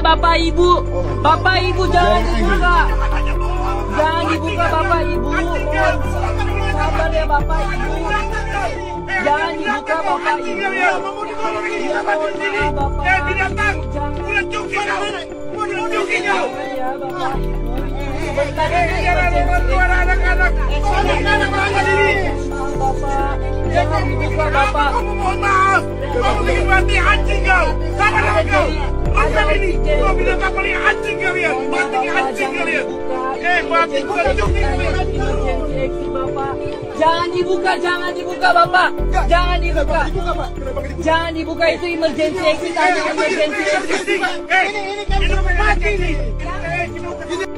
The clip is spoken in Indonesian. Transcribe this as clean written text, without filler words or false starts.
Bapak Ibu. Bapak Ibu jangan dibuka. Jangan dibuka Bapak Ibu. Mohon sabar ya Bapak Ibu. Jangan dibuka Bapak Ibu. Ya mohon maaf Bapak. Ya Bapak Ibu. Bapak, jangan dibuka Bapak. Mohon maaf, kamu bikin mati anjing kau. Sama dengan kau. Masa ini, kau bilang kapal ini anjing kalian. Mati anjing kalian. Mati bukan joki kalian. Jangan dibuka, jangan dibuka Bapak. Jangan dibuka. Jangan dibuka, itu emergency exit, hanya emergency exit. Ini kan mati nih.